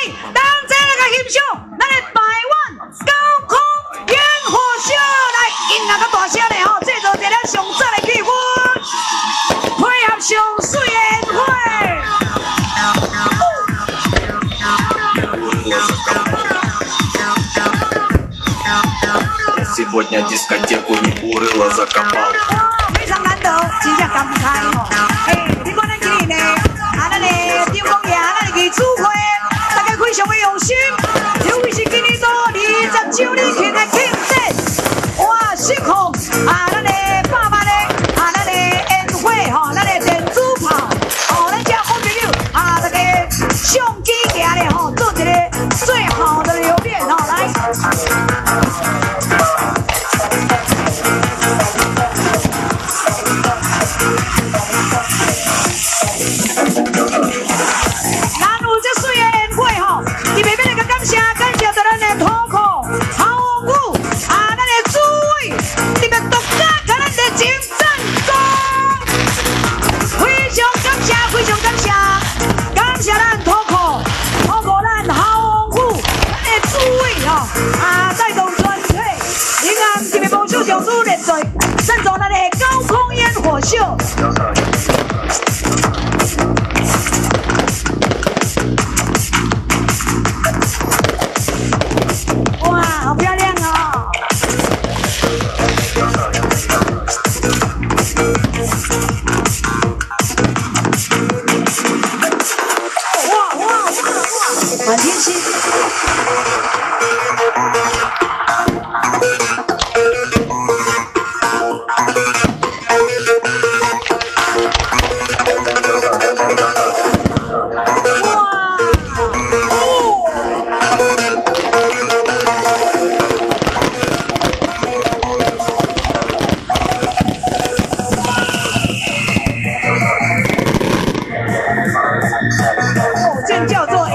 当这个欣赏咱的台湾高空烟火秀，来，音乐较大声嘞吼，制造一个上赞的气氛，配合上水的烟火。 Сегодня дискотеку не бурыло закопал. 非常难得，真正感慨吼。嘿，你看咱今年呢，咱的张公爷，咱的艺术会，大家非常的用心，尤其是今年做20周年庆的庆典，哇，失控咱的爸爸呢，咱的烟火吼，咱的电子炮，咱这好朋友大家相机行咧吼，做一个最好的留念吼，来。 小猪连队赞助咱的高空烟火秀。哇，好漂亮哦！哇，满天星。 叫做